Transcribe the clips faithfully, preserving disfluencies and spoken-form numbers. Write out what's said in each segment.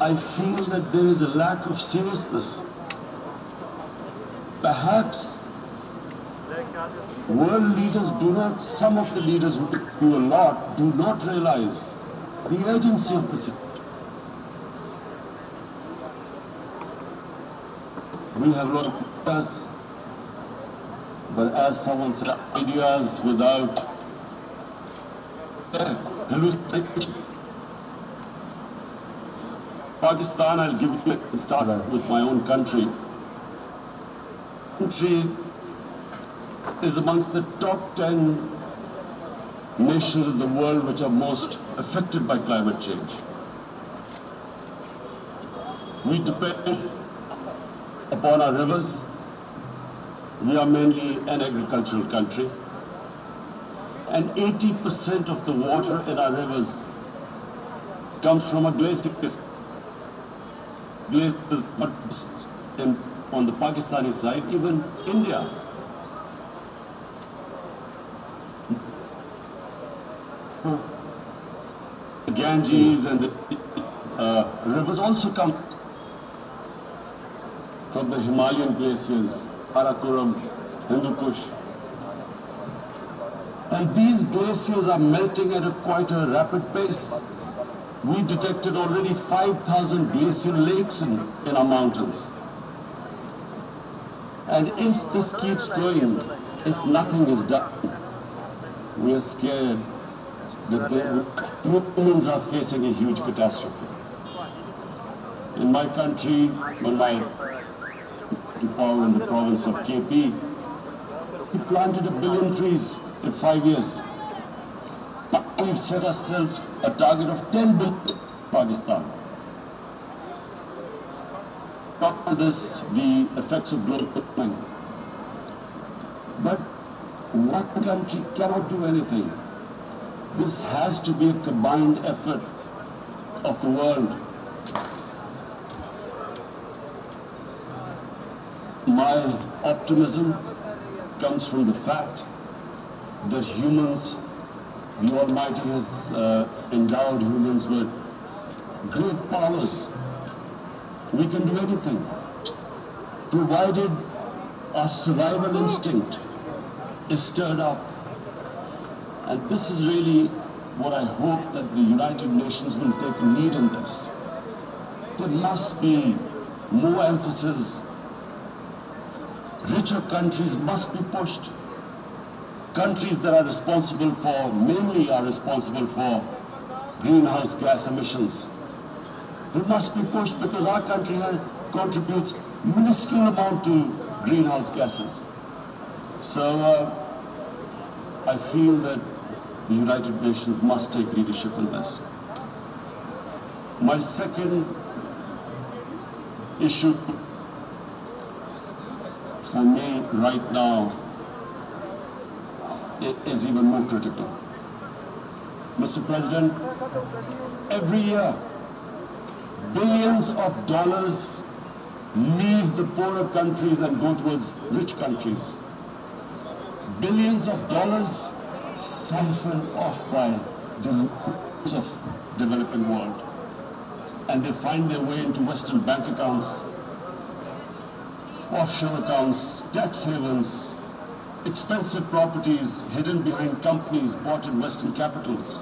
I feel that there is a lack of seriousness. Perhaps world leaders do not, some of the leaders who do a lot, do not realize the urgency of the situation. We have a lot of ideas, but as someone said, ideas without hallucination. Pakistan, I'll give you a start with my own country. Country is amongst the top ten nations in the world which are most affected by climate change. We depend upon our rivers. We are mainly an agricultural country. And eighty percent of the water in our rivers comes from a glacier. Glaciers not just in, on the Pakistani side, even India. The Ganges and the uh, rivers also come from the Himalayan glaciers, Karakoram, Hindu Kush. And these glaciers are melting at a quite a rapid pace. We detected already five thousand glacial lakes in, in our mountains. And if this keeps going, if nothing is done, we are scared that the humans are facing a huge catastrophe. In my country, when I to power in the province of K P, we planted a billion trees in five years. We've set ourselves a target of ten billion in Pakistan. Talk to this, the effects of global warming. But one country cannot do anything. This has to be a combined effort of the world. My optimism comes from the fact that humans, the Almighty has uh, endowed humans with great powers. We can do anything, provided our survival instinct is stirred up. And this is really what I hope that the United Nations will take a lead in this. There must be more emphasis. Richer countries must be pushed. Countries that are responsible for, mainly are responsible for greenhouse gas emissions. They must be pushed because our country contributes minuscule amount to greenhouse gases. So uh, I feel that the United Nations must take leadership in this. My second issue for me right now is even more critical. Mister President, every year, billions of dollars leave the poorer countries and go towards rich countries. Billions of dollars siphoned off by the rich of the developing world. And they find their way into Western bank accounts, offshore accounts, tax havens, expensive properties hidden behind companies bought in Western capitals.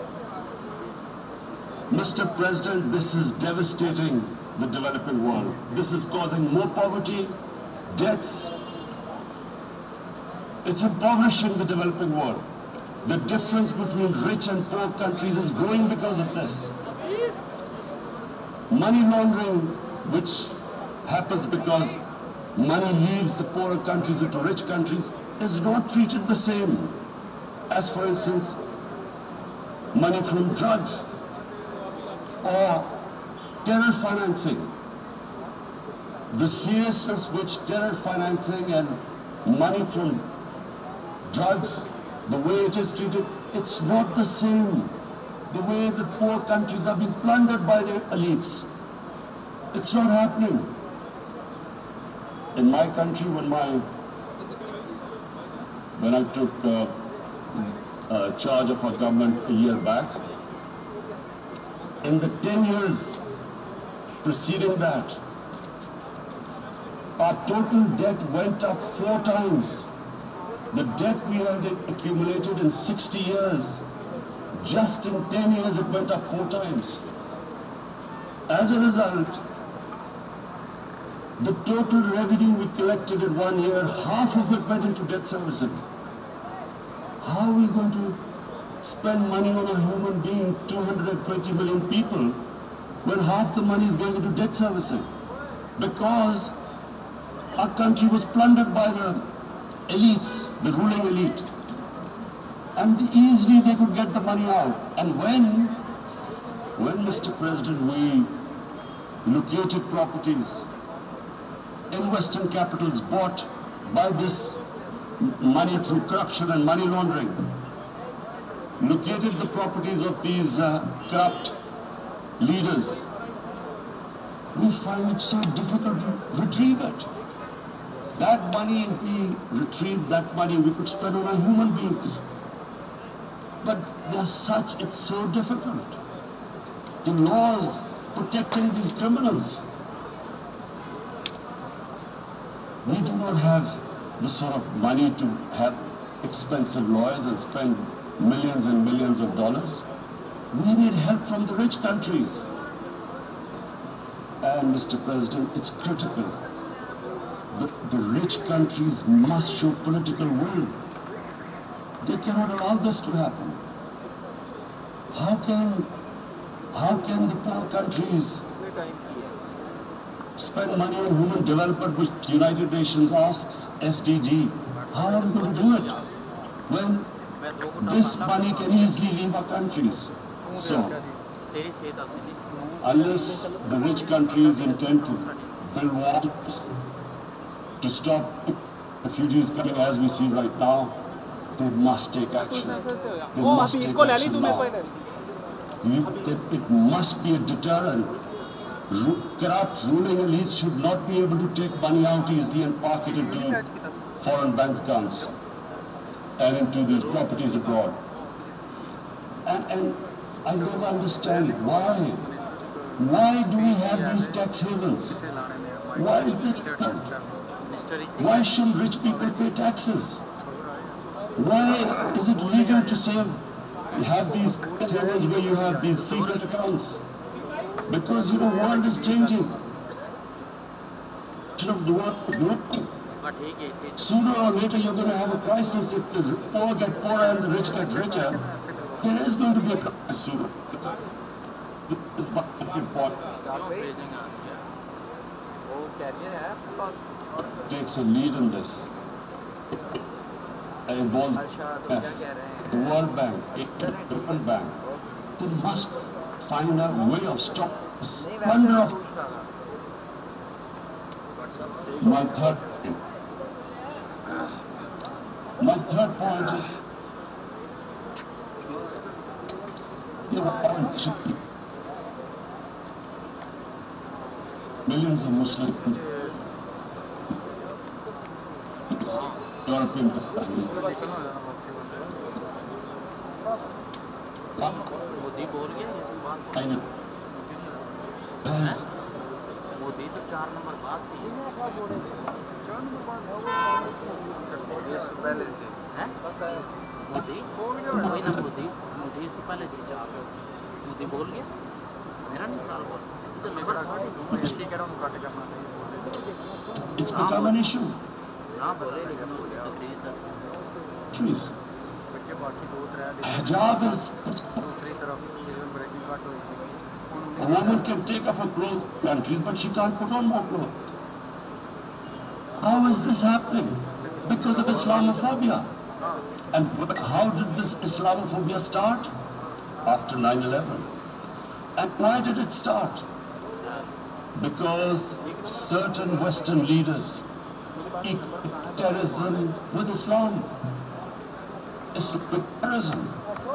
Mister President, this is devastating the developing world. This is causing more poverty, debts. It's impoverishing the developing world. The difference between rich and poor countries is growing because of this. Money laundering, which happens because money leaves the poorer countries into rich countries, is not treated the same as, for instance, money from drugs or terror financing. The seriousness which terror financing and money from drugs, the way it is treated, it's not the same. The way the poor countries are being plundered by their elites. It's not happening. In my country, when my when I took uh, uh, charge of our government a year back, in the ten years preceding that, our total debt went up four times. The debt we had accumulated in sixty years, just in ten years it went up four times. As a result, the total revenue we collected in one year, half of it went into debt servicing. How are we going to spend money on a human being, two hundred twenty million people, when half the money is going into debt servicing? Because our country was plundered by the elites, the ruling elite. And easily they could get the money out. And when, when Mister President, we located properties in Western capitals bought by this money through corruption and money laundering, located the properties of these uh, corrupt leaders, we find it so difficult to retrieve it. That money, if we retrieve that money, we could spend on our human beings. But they're such, it's so difficult. The laws protecting these criminals. We do not have the sort of money to have expensive lawyers and spend millions and millions of dollars. We need help from the rich countries. And Mister President, it's critical. The, the rich countries must show political will. They cannot allow this to happen. How can, how can the poor countries spend money on human development, which the United Nations asks S D G? How are we going to do it when this money can easily leave our countries? So, unless the rich countries intend to build walls to stop refugees coming as we see right now, they must take action. They must take action now. It must be a deterrent. Corrupt ruling elites should not be able to take money out easily and park it into foreign bank accounts and into these properties abroad. And, and I never understand why. Why do we have these tax havens? Why is this? Why shouldn't rich people pay taxes? Why is it legal to save, have these tax havens where you have these secret accounts? Because, you know, the world is changing. You know, the world, sooner or later you're going to have a crisis. If the poor get poorer and the rich get richer, there is going to be a crisis sooner. This is very important. Takes a lead in this. It involves the World Bank, the World Bank. They must find a way of stopping this plunder of. My third point. My third point is there are three millions of Muslims, European countries. Has it's become an issue. Trees. Hijab is. A woman can take off her clothes in countries, but she can't put on more clothes. How is this happening? Because of Islamophobia. And how did this Islamophobia start? After nine eleven. And why did it start? Because certain Western leaders equate terrorism with Islam. Islamic terrorism.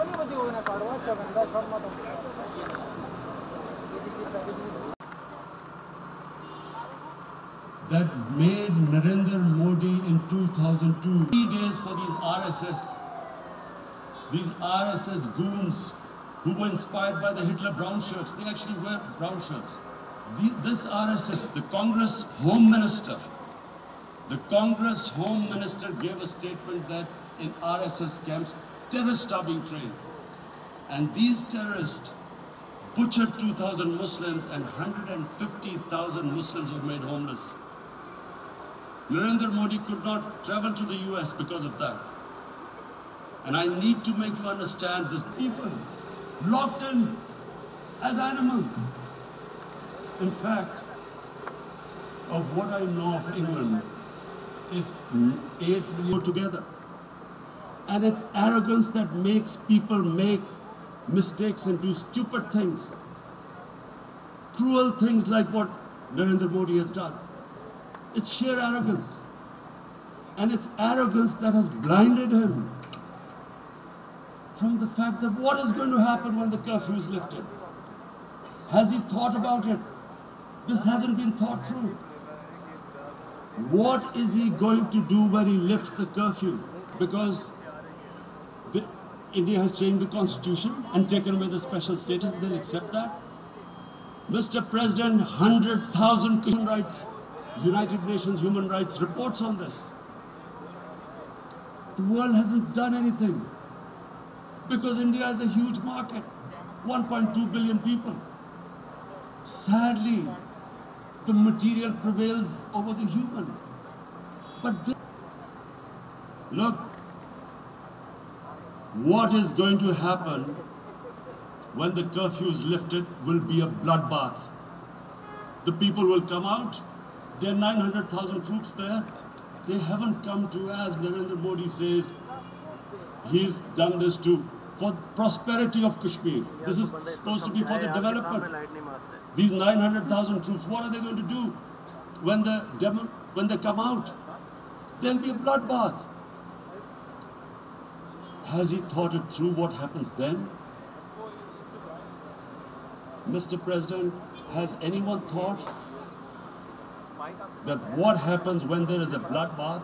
That made Narendra Modi in two thousand two, three days for these R S S, these R S S goons who were inspired by the Hitler brown shirts. They actually wear brown shirts. The, this R S S, the Congress Home Minister, the Congress Home Minister gave a statement that in R S S camps, terrorists are being trained. And these terrorists butchered two thousand Muslims and one hundred fifty thousand Muslims were made homeless. Narendra Modi could not travel to the U S because of that. And I need to make you understand this people locked in as animals. In fact, of what I know of England, if eight million go together, and it's arrogance that makes people make mistakes and do stupid things, cruel things like what Narendra Modi has done. It's sheer arrogance. And it's arrogance that has blinded him from the fact that what is going to happen when the curfew is lifted? Has he thought about it? This hasn't been thought through. What is he going to do when he lifts the curfew? Because the, India has changed the constitution and taken away the special status, they'll accept that. Mister President, one hundred thousand human rights, United Nations human rights reports on this. The world hasn't done anything because India is a huge market, one point two billion people. Sadly, the material prevails over the human. But this, look, what is going to happen when the curfew is lifted will be a bloodbath. The people will come out. There are nine hundred thousand troops there. They haven't come to, as Narendra Modi says, he's done this to, for prosperity of Kashmir. This is supposed to be for the development. These nine hundred thousand troops, what are they going to do when the demo, when they come out? There'll be a bloodbath. Has he thought it through what happens then? Mister President, has anyone thought that what happens when there is a bloodbath?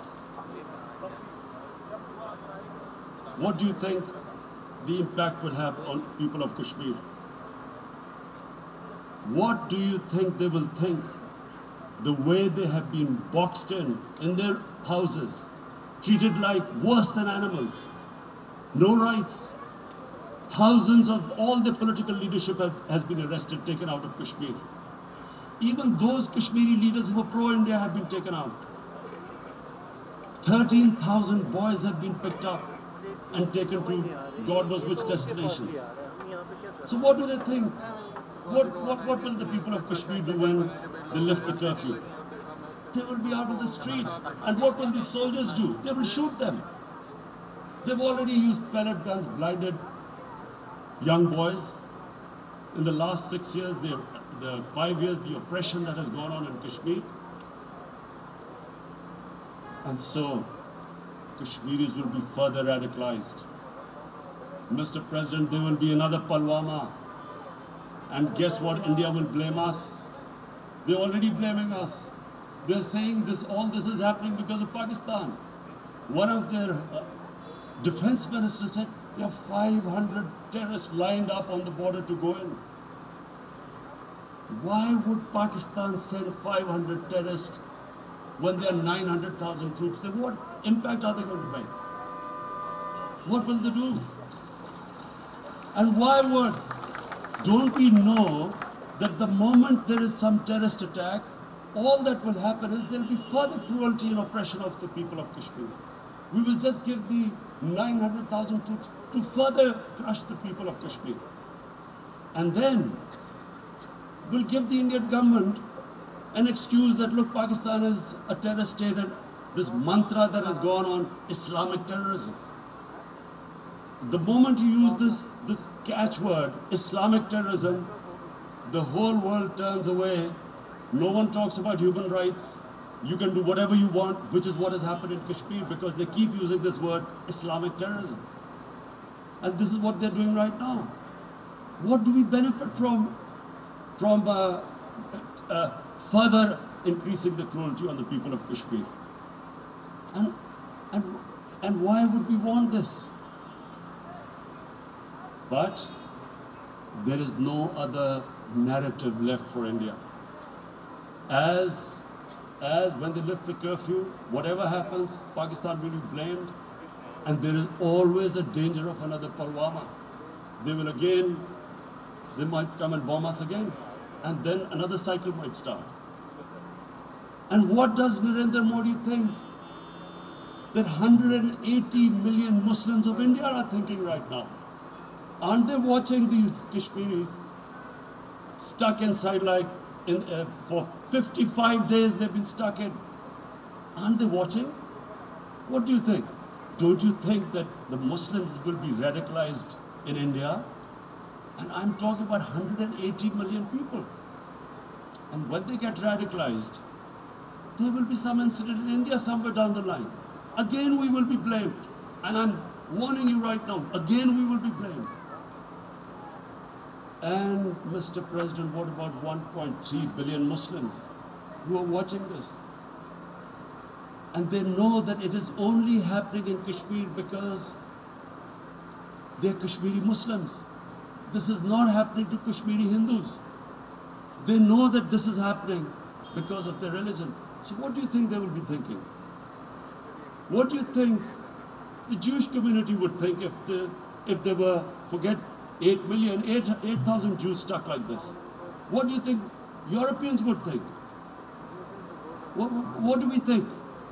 What do you think the impact would have on people of Kashmir? What do you think they will think? The way they have been boxed in, in their houses, treated like worse than animals, no rights. Thousands of all the political leadership have, has been arrested, taken out of Kashmir. Even those Kashmiri leaders who were pro-India have been taken out. thirteen thousand boys have been picked up and taken to God knows which destinations. So what do they think? What, what, what will the people of Kashmir do when they lift the curfew? They will be out of the streets. And what will the soldiers do? They will shoot them. They've already used pellet guns, blinded young boys. In the last six years, the, the five years, the oppression that has gone on in Kashmir. And so, Kashmiris will be further radicalized. Mister President, there will be another Pulwama. And guess what? India will blame us. They're already blaming us. They're saying this, all this is happening because of Pakistan. One of their uh, defense ministers said there are five hundred terrorists lined up on the border to go in. Why would Pakistan send five hundred terrorists when there are nine hundred thousand troops? Then what impact are they going to make? What will they do? And why would? Don't we know that the moment there is some terrorist attack, all that will happen is there will be further cruelty and oppression of the people of Kashmir. We will just give the nine hundred thousand troops to further crush the people of Kashmir. And then we'll give the Indian government an excuse that, look, Pakistan is a terrorist state, and this mantra that has gone on, Islamic terrorism. The moment you use this, this catchword, Islamic terrorism, the whole world turns away. No one talks about human rights. You can do whatever you want, which is what has happened in Kashmir, because they keep using this word, Islamic terrorism. And this is what they're doing right now. What do we benefit from, from uh, uh, further increasing the cruelty on the people of Kashmir? And, and, and why would we want this? But there is no other narrative left for India. As, as when they lift the curfew, whatever happens, Pakistan will be blamed, and there is always a danger of another Pulwama. They will again, they might come and bomb us again, and then another cycle might start. And what does Narendra Modi think? That one hundred eighty million Muslims of India are thinking right now. Aren't they watching these Kashmiris stuck inside like in, uh, for fifty-five days they've been stuck in? Aren't they watching? What do you think? Don't you think that the Muslims will be radicalized in India? And I'm talking about one hundred eighty million people. And when they get radicalized, there will be some incident in India somewhere down the line. Again, we will be blamed. And I'm warning you right now, again we will be blamed. And Mister President, what about one point three billion Muslims who are watching this? And they know that it is only happening in Kashmir because they're Kashmiri Muslims. This is not happening to Kashmiri Hindus. They know that this is happening because of their religion. So what do you think they will be thinking? What do you think the Jewish community would think if they, if they were, forget eight million, eight thousand Jews stuck like this? What do you think Europeans would think? What, what do we think?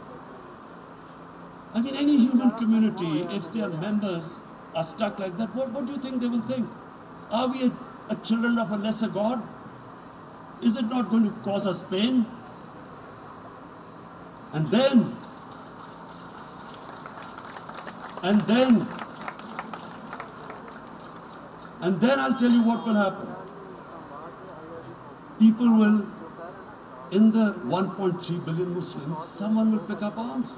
I mean, any human community, if their members are stuck like that, what, what do you think they will think? Are we a, a children of a lesser God? Is it not going to cause us pain? And then, and then, and then I'll tell you what will happen. People will, in the one point three billion Muslims, someone will pick up arms.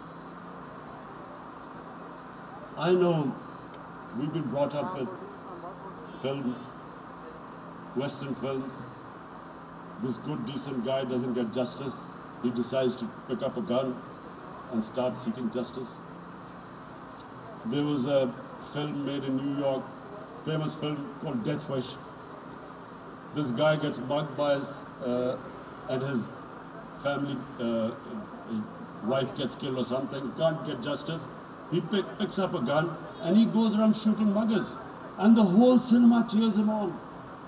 I know we've been brought up with films, Western films. This good, decent guy doesn't get justice. He decides to pick up a gun and start seeking justice. There was a film made in New York, famous film called Death Wish. This guy gets mugged by his, uh, and his family, uh, his wife gets killed or something, can't get justice. He pick, picks up a gun and he goes around shooting muggers. And the whole cinema cheers him on.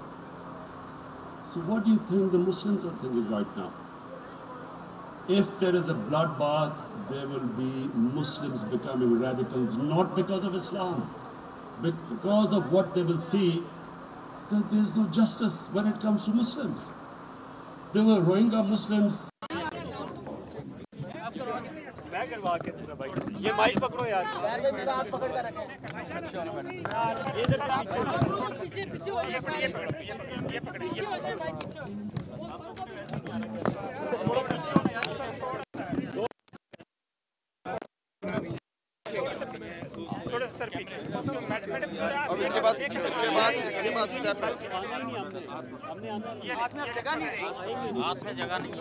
So what do you think the Muslims are thinking right now? If there is a bloodbath, there will be Muslims becoming radicals, not because of Islam, but because of what they will see, that there is no justice when it comes to Muslims. There were Rohingya Muslims. ये mic पकड़ो यार यार मेरा हाथ पकड़ कर रखे ये इधर पीछे पीछे हो ये पकड़िए ये पकड़िए पीछे हो जाए माइक पीछे थोड़ा सर पीछे अब इसके बाद इसके बाद इसके बाद स्टेप है हमने हमने हाथ में जगह नहीं रही हाथ में जगह नहीं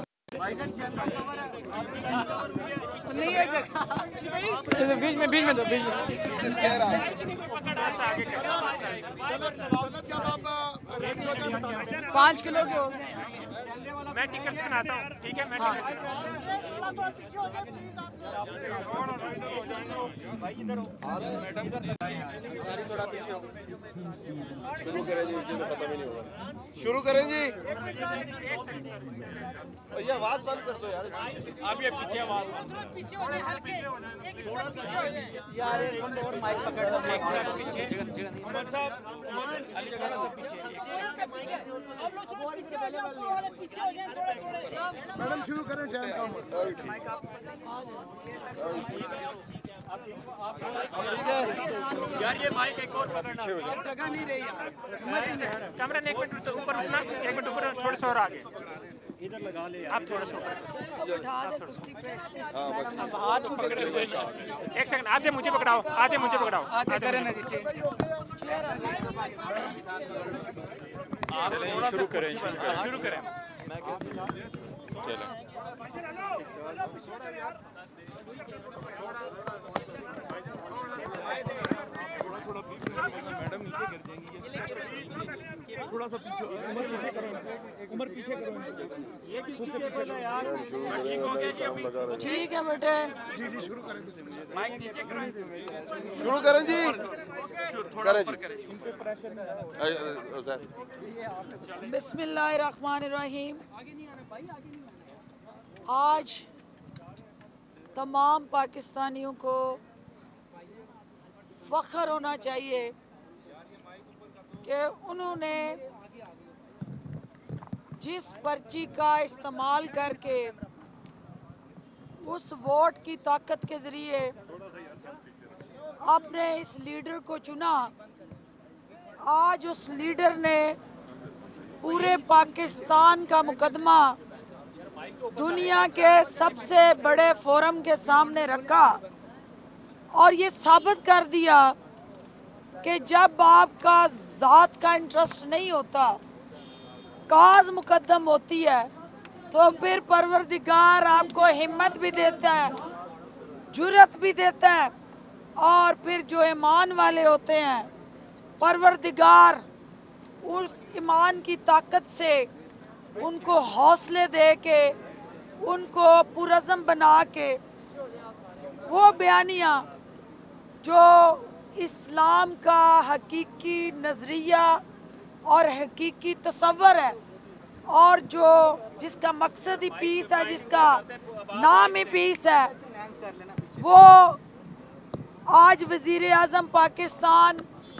नहीं है जगह बीच में बीच में दो बीच में किस कह रहा है पाँच किलो के हो गए मैं टिकट्स बनाता हूँ ठीक है मैं थोड़ा पीछे हो शुरू करें जी इससे तो खत्म ही नहीं होगा शुरू करें जी ये आवाज बंद कर दो यार आप ये पीछे आवाज पीछे हो जाए हल्के एक स्टेप पीछे हो जाए यार एक बंद और माइक पकड़ लो एक स्टेप पीछे जगह जगह नहीं उमर साहब उमर हर जगह से पीछे अब लोग थोड़ा पीछे वाले वाले पीछे हो जाए थोड़े थोड़े मैडम शुरू करें टाइम कम माइक आप यार ये माइक एक और पकड़ना जगह नहीं रही यार कैमरा ने एक मिनट ऊपर उठना एक मिनट ऊपर थोड़ा सा और आगे इधर लगा ले आप थोड़ा सा ऊपर इसको बिठा दे कुर्सी पे हां बस हाथ को पकड़े हुए एक सेकंड आधे मुझे पकड़ाओ आधे मुझे पकड़ाओ आधे करें ना जी चेंज आप थोड़ा शुरू करें शुरू करें मैं चलें मैडम नीचे गिर जाएंगी थोड़ा सा पीछे, उम्र पीछे करो, उम्र पीछे करो। ये किसकी केबल है यार? ठीक हो गया जी अभी? ठीक है बेटे, जी जी शुरू करें, माइक नीचे करें, शुरू करें जी, थोड़ा ऊपर करें। बिस्मिल्लाहिर्रहमानिर्रहीम। आज तमाम पाकिस्तानियों को फ़ख्र होना चाहिए कि उन्होंने जिस पर्ची का इस्तेमाल करके उस वोट की ताकत के ज़रिए आपने इस लीडर को चुना। आज उस लीडर ने पूरे पाकिस्तान का मुकदमा दुनिया के सबसे बड़े फोरम के सामने रखा और ये साबित कर दिया कि जब आपका ज़ात का इंटरेस्ट नहीं होता, काज मुकद्दम होती है, तो फिर परवरदिगार आपको हिम्मत भी देता है, जुर्रत भी देता है, और फिर जो ईमान वाले होते हैं परवरदिगार उस ईमान की ताकत से उनको हौसले दे के, उनको पुरज़म बना के वो बयानियाँ जो इस्लाम का हकीकी नज़रिया और हकीकी तसव्वुर है और जो जिसका मकसद ही पीस है, जिसका नाम ही पीस है, वो आज वज़ीर आज़म पाकिस्तान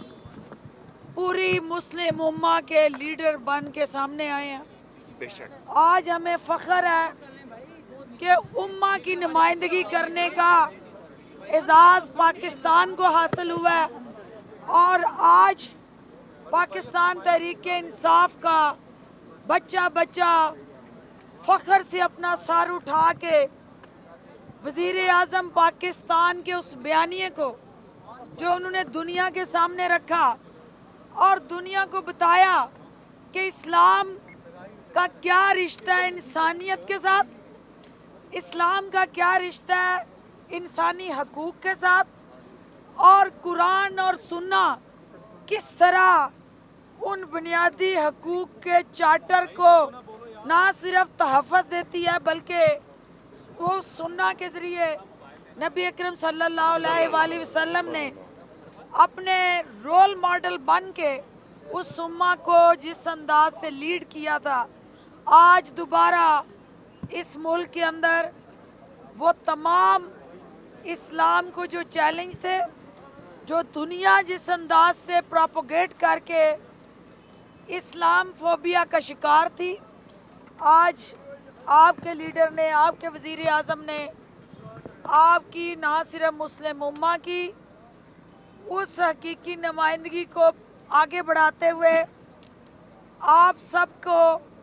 पूरी मुस्लिम उम्मा के लीडर बन के सामने आए हैं। आज हमें फ़ख्र है कि उम्मा की नुमाइंदगी करने का एजाज़ पाकिस्तान को हासिल हुआ है और आज पाकिस्तान तहरीक-ए-इंसाफ का बच्चा बच्चा फ़ख्र से अपना सर उठा के वज़ीर आज़म पाकिस्तान के उस बयानिए को जो उन्होंने दुनिया के सामने रखा और दुनिया को बताया कि इस्लाम का क्या रिश्ता है इंसानियत के साथ, इस्लाम का क्या रिश्ता है इंसानी हकूक़ के साथ, और कुरान और सुन्ना किस तरह उन बुनियादी हकूक़ के चार्टर को ना सिर्फ तहफ़्फ़ुज़ देती है बल्कि वो सुन्ना के ज़रिए नबी अकरम सल्लल्लाहु अलैहि वसल्लम ने अपने रोल मॉडल बन के उस उम्मा को जिस अंदाज से लीड किया था, आज दोबारा इस मुल्क के अंदर वो तमाम इस्लाम को जो चैलेंज थे, जो दुनिया जिस अंदाज से प्रोपोगेट करके इस्लाम फोबिया का शिकार थी, आज आपके लीडर ने, आपके वज़ीर आज़म ने आपकी ना सिर्फ मुस्लिम उम्मा की उस हकीकी नुमाइंदगी को आगे बढ़ाते हुए आप सबको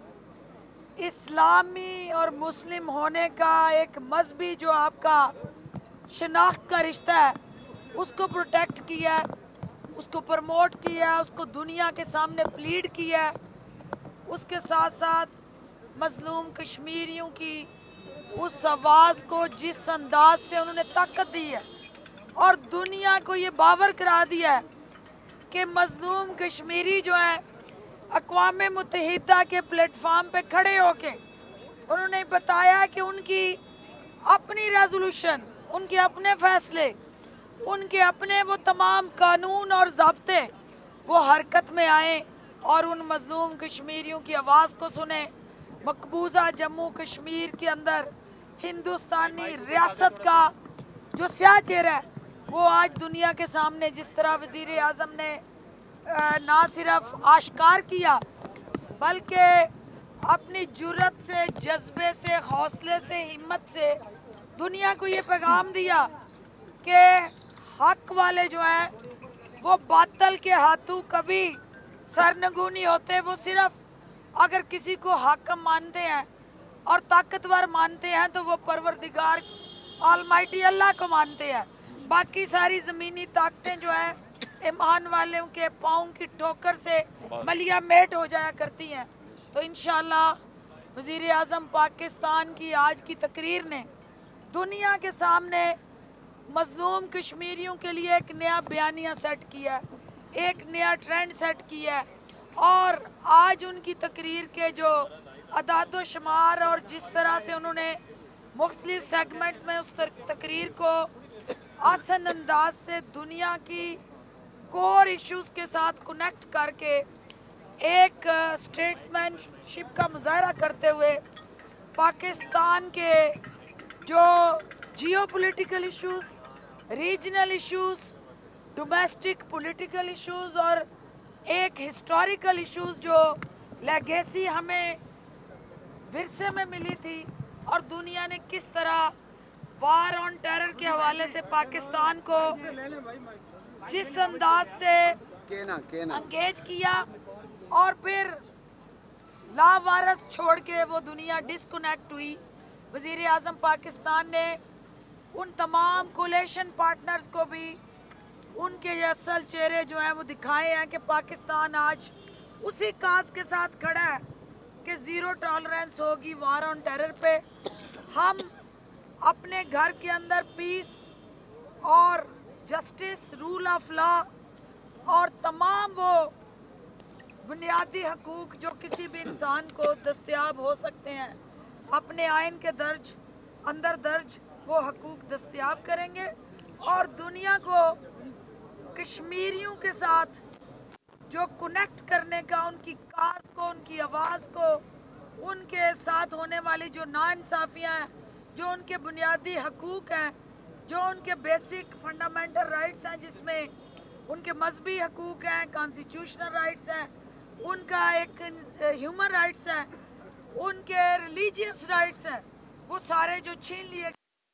इस्लामी और मुस्लिम होने का एक मजहबी जो आपका शनाख्त का रिश्ता है उसको प्रोटेक्ट किया, उसको प्रमोट किया, उसको दुनिया के सामने प्लीड किया। उसके साथ साथ मज़लूम कश्मीरियों की उस आवाज़ को जिस अंदाज से उन्होंने ताकत दी है और दुनिया को ये बावर करा दिया है कि मज़लूम कश्मीरी जो है अक़वाम मुत्तहिदा के प्लेटफार्म पे खड़े होके उन्होंने बताया कि उनकी अपनी रेजोल्यूशन, उनके अपने फैसले, उनके अपने वो तमाम कानून और ज़ाब्ते वो हरकत में आए और उन मज़लूम कश्मीरियों की आवाज़ को सुने। मकबूजा जम्मू कश्मीर के अंदर हिंदुस्तानी रियासत का जो स्याह चेहरा है वो आज दुनिया के सामने जिस तरह वज़ीर आज़म ने ना सिर्फ आश्कार किया बल्कि अपनी जुर्रत से, जज्बे से, हौसले से, हिम्मत से दुनिया को ये पैगाम दिया कि हक वाले जो हैं वो बातल के हाथों कभी सरनगू नहीं होते। वो सिर्फ अगर किसी को हाकिम मानते हैं और ताकतवर मानते हैं तो वो परवरदिगार ऑलमाइटी अल्लाह को मानते हैं। बाकी सारी ज़मीनी ताकतें जो हैं ईमान वालों के पाँव की ठोकर से मलिया मेट हो जाया करती हैं। तो इंशाअल्लाह वज़ीर आज़म पाकिस्तान की आज की तकरीर ने दुनिया के सामने मज़लूम कश्मीरियों के लिए एक नया बयानिया सेट किया, एक नया ट्रेंड सेट किया और आज उनकी तकरीर के जो अदाद व शुमार और जिस तरह से उन्होंने मुख्तलिफ सेगमेंट्स में उस तकरीर को आसान अंदाज से दुनिया की कोर इश्यूज़ के साथ कनेक्ट करके एक स्टेट्समैनशिप का मुजाहरा करते हुए पाकिस्तान के जो geopolitical issues, regional issues, domestic political issues और एक हिस्टोरिकल इश्यूज़ जो लेगेसी हमें विरसे में मिली थी और दुनिया ने किस तरह वार ऑन टेरर के हवाले से पाकिस्तान को जिस अंदाज से एंगेज किया और फिर लावारस छोड़ के वो दुनिया डिस्कनेक्ट हुई। वज़ीर आज़म पाकिस्तान ने उन तमाम कोलेशन पार्टनर्स को भी उनके ये असल चेहरे जो हैं वो दिखाए हैं कि पाकिस्तान आज उसी काज के साथ खड़ा है कि ज़ीरो टॉलरेंस होगी वार ऑन टेरर पे। हम अपने घर के अंदर पीस और जस्टिस, रूल ऑफ लॉ और तमाम वो बुनियादी हकूक़ जो किसी भी इंसान को दस्तयाब हो सकते हैं अपने आइन के दर्ज अंदर दर्ज वो हकूक़ दस्तयाब करेंगे और दुनिया को कश्मीरियों के साथ जो कनेक्ट करने का, उनकी काज को, उनकी आवाज़ को, उनके साथ होने वाली जो नाइंसाफ़ियाँ हैं, जो उनके बुनियादी हकूक़ हैं, जो उनके बेसिक फंडामेंटल राइट्स हैं, जिसमें उनके मजहबी हकूक़ हैं, कॉन्स्टिट्यूशनल राइट्स हैं, उनका एक ह्यूमन राइट्स हैं, उनके रिलीजियस राइट्स हैं, वो सारे जो छीन लिए,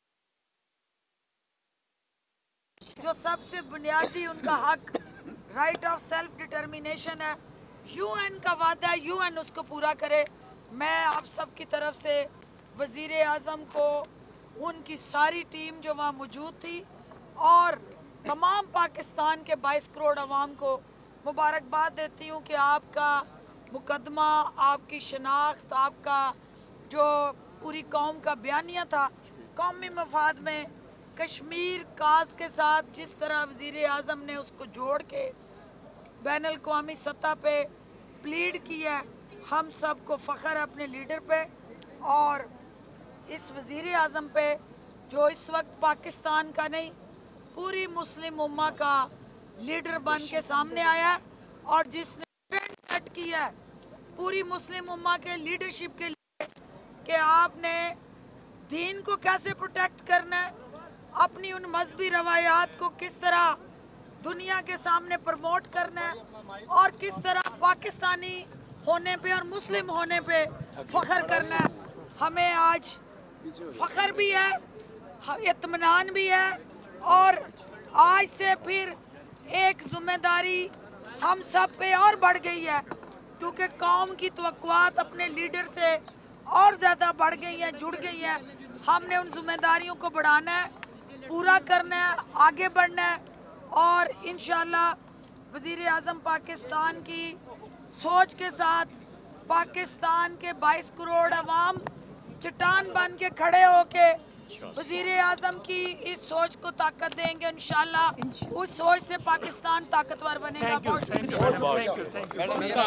जो सबसे बुनियादी उनका हक राइट ऑफ सेल्फ डिटर्मिनेशन है, यूएन का वादा है, यूएन उसको पूरा करे। मैं आप सब की तरफ से वज़ीर आज़म को, उनकी सारी टीम जो वहाँ मौजूद थी और तमाम पाकिस्तान के बाईस करोड़ अवाम को मुबारकबाद देती हूँ कि आपका मुकदमा, आपकी शनाख्त, आपका जो पूरी कौम का बयानिया था, कौमी मफाद में कश्मीर काज के साथ जिस तरह वज़ीर आज़म ने उसको जोड़ के बैनुल अक़वामी सतह पे प्लीड किया, हम सब को फ़ख्र है अपने लीडर पे और इस वज़ीर आज़म पे जो इस वक्त पाकिस्तान का नहीं पूरी मुस्लिम उम्मा का लीडर बन के सामने आया और जिसने ट्रेंड सेट किया है पूरी मुस्लिम उम्मा के लीडरशिप के लिए कि आपने दीन को कैसे प्रोटेक्ट करना है, अपनी उन मजहबी रवायात को किस तरह दुनिया के सामने प्रमोट करना है और किस तरह पाकिस्तानी होने पे और मुस्लिम होने पे फ़ख्र करना है। हमें आज फ़ख्र भी है, इत्मीनान भी है और आज से फिर एक जिम्मेदारी हम सब पे और बढ़ गई है क्योंकि कौम की तवक्कुआत अपने लीडर से और ज़्यादा बढ़ गई हैं, जुड़ गई हैं। हमने उन जिम्मेदारियों को बढ़ाना है, पूरा करना है, आगे बढ़ना है और इंशाअल्लाह वज़ीर आज़म पाकिस्तान की सोच के साथ पाकिस्तान के बाईस करोड़ अवाम चट्टान बन के खड़े होके वज़ीर आज़म की इस सोच को ताकत देंगे इंशाअल्लाह। उस सोच से पाकिस्तान ताकतवर बनेगा। बहुत शुक्रिया।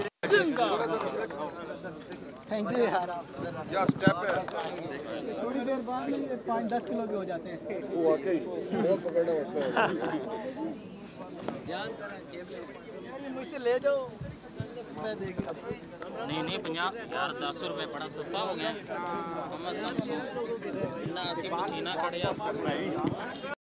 थैंक यू यार। या स्टेप है, थोड़ी देर बाद ये पाँच दस किलो भी हो जाते हैं। वो वाकई बहुत पकड़ना उसका। यार ये मुझसे ले जाओ, मैं देखूंगा। नहीं नहीं पंजाब यार दस रुपए बड़ा सस्ता हो गया। कम से कम इतना अस्सी पसीना कड़े